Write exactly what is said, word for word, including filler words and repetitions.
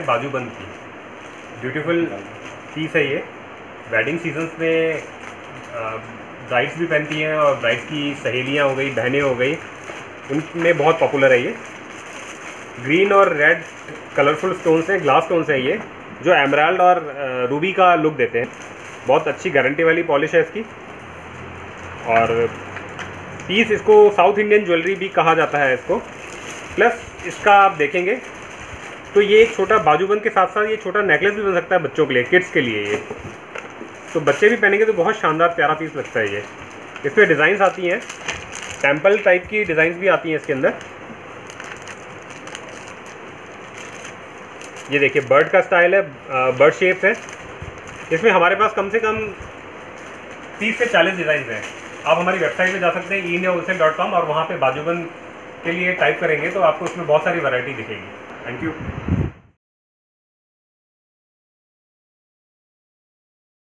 बाजूबंद की। Beautiful piece है ये। वेडिंग सीजन्स में ब्राइड्स भी पहनती हैं और ब्राइड्स की सहेलियाँ हो गई, बहनें हो गई, उनमें बहुत पॉपुलर है ये। ग्रीन और रेड कलरफुल स्टोन्स हैं, ग्लास स्टोन्स हैं ये, जो एमराल्ड और रूबी का लुक देते हैं। बहुत अच्छी गारंटी वाली पॉलिश है इसकी। और पीस इसको साउथ इंडियन ज्वेलरी भी कहा जाता है इसको। प्लस इसका आप देखेंगे तो ये एक छोटा बाजूबंद के साथ साथ ये छोटा नेकलेस भी बन सकता है बच्चों के लिए, किड्स के लिए। ये तो बच्चे भी पहनेंगे तो बहुत शानदार प्यारा पीस लगता है ये। इसमें डिज़ाइंस आती हैं, टेम्पल टाइप की डिज़ाइंस भी आती हैं इसके अंदर। ये देखिए बर्ड का स्टाइल है, बर्ड शेप्स है। इसमें हमारे पास कम से कम तीस से चालीस डिज़ाइन हैं। आप हमारी वेबसाइट पे जा सकते हैं e India wholesale dot com, और वहाँ पे बाजूबंद के लिए टाइप करेंगे तो आपको उसमें बहुत सारी वैरायटी दिखेगी। Thank you.